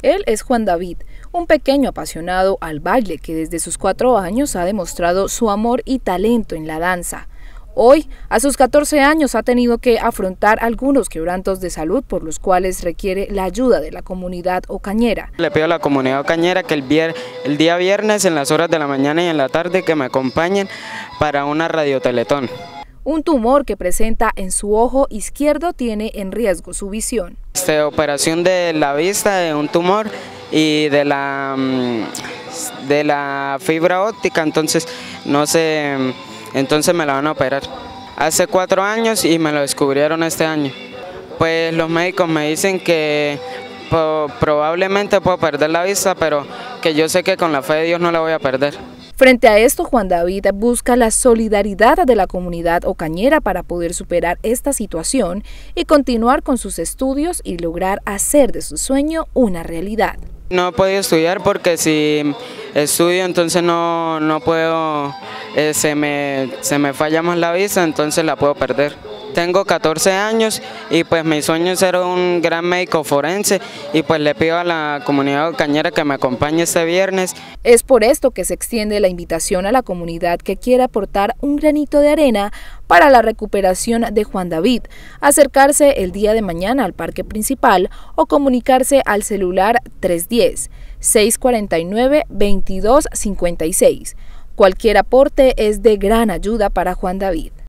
Él es Juan David, un pequeño apasionado al baile que desde sus 4 años ha demostrado su amor y talento en la danza. Hoy, a sus 14 años, ha tenido que afrontar algunos quebrantos de salud por los cuales requiere la ayuda de la comunidad ocañera. Le pido a la comunidad ocañera que el día viernes en las horas de la mañana y en la tarde que me acompañen para una radioteletón. Un tumor que presenta en su ojo izquierdo tiene en riesgo su visión. Operación de la vista de un tumor y de la fibra óptica, entonces no sé, entonces me la van a operar. Hace 4 años y me lo descubrieron este año. Pues los médicos me dicen que probablemente puedo perder la vista, pero que yo sé que con la fe de Dios no la voy a perder. Frente a esto, Juan David busca la solidaridad de la comunidad ocañera para poder superar esta situación y continuar con sus estudios y lograr hacer de su sueño una realidad. No he podido estudiar porque si estudio entonces no puedo, se me falla más la vista, entonces la puedo perder. Tengo 14 años y pues mi sueño es ser un gran médico forense y pues le pido a la comunidad ocañera que me acompañe este viernes. Es por esto que se extiende la invitación a la comunidad que quiera aportar un granito de arena para la recuperación de Juan David, acercarse el día de mañana al parque principal o comunicarse al celular 310-649-2256. Cualquier aporte es de gran ayuda para Juan David.